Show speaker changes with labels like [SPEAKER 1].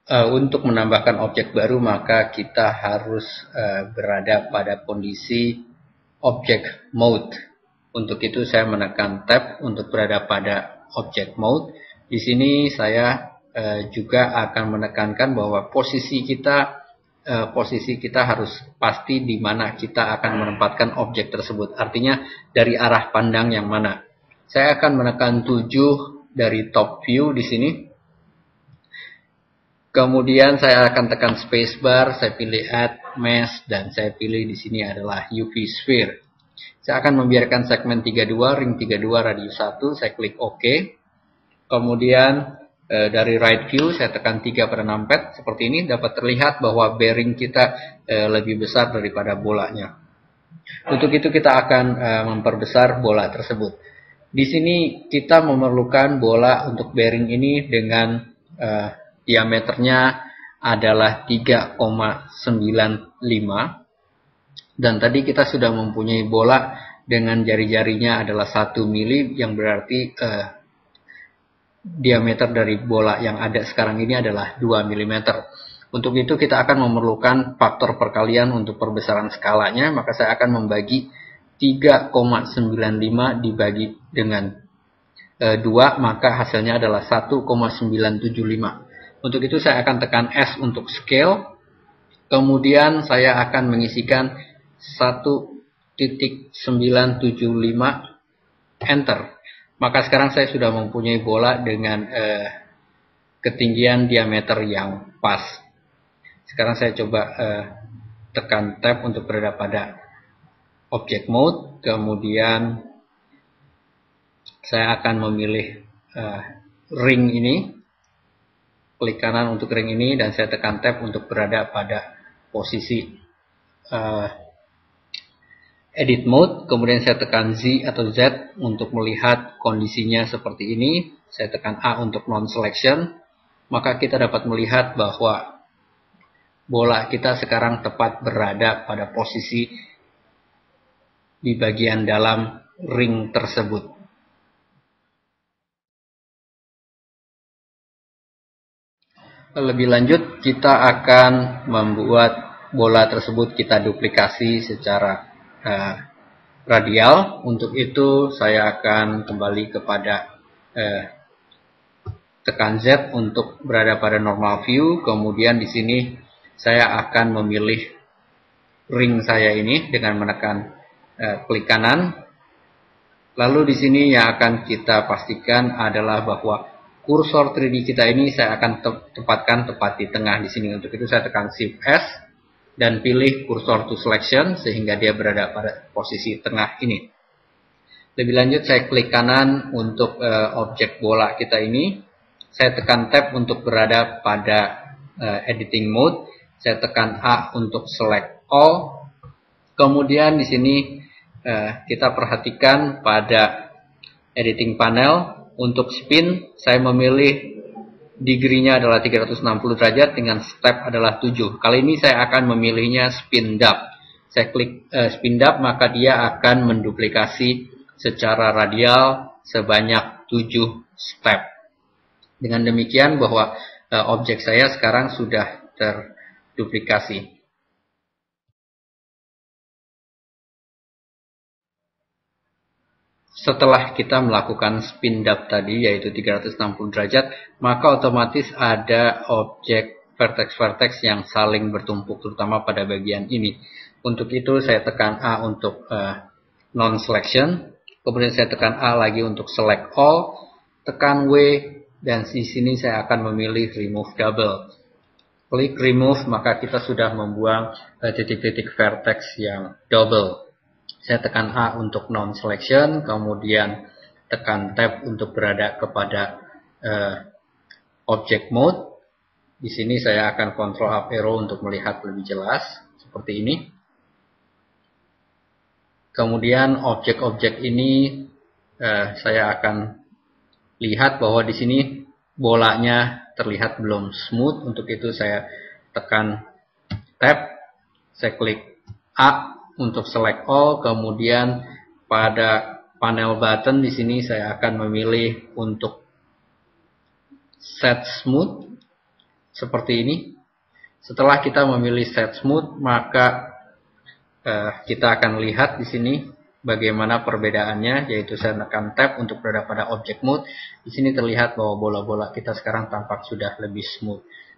[SPEAKER 1] Untuk menambahkan objek baru, maka kita harus berada pada kondisi object mode. Untuk itu saya menekan tab untuk berada pada object mode. Di sini saya juga akan menekankan bahwa posisi kita harus pasti di mana kita akan menempatkan objek tersebut. Artinya dari arah pandang yang mana. Saya akan menekan 7 dari top view di sini. Kemudian saya akan tekan spacebar, saya pilih add mesh, dan saya pilih di sini adalah UV sphere. Saya akan membiarkan segmen 32, ring 32 radius 1, saya klik OK. Kemudian dari right view saya tekan 3 pada numpad, seperti ini dapat terlihat bahwa bearing kita lebih besar daripada bolanya. Untuk itu kita akan memperbesar bola tersebut. Di sini kita memerlukan bola untuk bearing ini dengan diameternya adalah 3,95, dan tadi kita sudah mempunyai bola dengan jari-jarinya adalah 1 mili, yang berarti diameter dari bola yang ada sekarang ini adalah 2 mm. Untuk itu kita akan memerlukan faktor perkalian untuk perbesaran skalanya, maka saya akan membagi 3,95 dibagi dengan 2, maka hasilnya adalah 1,975. Untuk itu saya akan tekan S untuk scale, kemudian saya akan mengisikan 1.975, enter. Maka sekarang saya sudah mempunyai bola dengan ketinggian diameter yang pas. Sekarang saya coba tekan tab untuk berada pada object mode, kemudian saya akan memilih ring ini. Klik kanan untuk ring ini dan saya tekan tab untuk berada pada posisi edit mode. Kemudian saya tekan Z atau Z untuk melihat kondisinya seperti ini. Saya tekan A untuk non selection. Maka kita dapat melihat bahwa bola kita sekarang tepat berada pada posisi di bagian dalam ring tersebut. Lebih lanjut, kita akan membuat bola tersebut kita duplikasi secara radial. Untuk itu saya akan kembali kepada tekan Z untuk berada pada normal view. Kemudian di sini saya akan memilih ring saya ini dengan menekan klik kanan. Lalu di sini yang akan kita pastikan adalah bahwa kursor 3D kita ini saya akan tempatkan tepat di tengah di sini. Untuk itu saya tekan Shift S dan pilih kursor to selection sehingga dia berada pada posisi tengah ini. Lebih lanjut saya klik kanan untuk objek bola kita ini. Saya tekan tab untuk berada pada editing mode. Saya tekan A untuk select all. Kemudian di sini kita perhatikan pada editing panel. Untuk spin, saya memilih degree-nya adalah 360 derajat dengan step adalah 7. Kali ini saya akan memilihnya spin up. Saya klik spin up, maka dia akan menduplikasi secara radial sebanyak 7 step. Dengan demikian bahwa objek saya sekarang sudah terduplikasi. Setelah kita melakukan spin up tadi, yaitu 360 derajat, maka otomatis ada objek vertex-vertex yang saling bertumpuk, terutama pada bagian ini. Untuk itu saya tekan A untuk non-selection, kemudian saya tekan A lagi untuk select all, tekan W, dan di sini saya akan memilih remove double. Klik remove, maka kita sudah membuang titik-titik vertex yang double. Saya tekan A untuk non-selection, kemudian tekan tab untuk berada kepada object mode. Di sini saya akan control up arrow untuk melihat lebih jelas, seperti ini. Kemudian objek-objek ini saya akan lihat bahwa di sini bolanya terlihat belum smooth. Untuk itu saya tekan tab, saya klik A untuk select all, kemudian pada panel button di sini saya akan memilih untuk set smooth. seperti ini. Setelah kita memilih set smooth, maka kita akan lihat di sini bagaimana perbedaannya, yaitu saya tekan tab untuk berada pada object mode. Di sini terlihat bahwa bola-bola kita sekarang tampak sudah lebih smooth.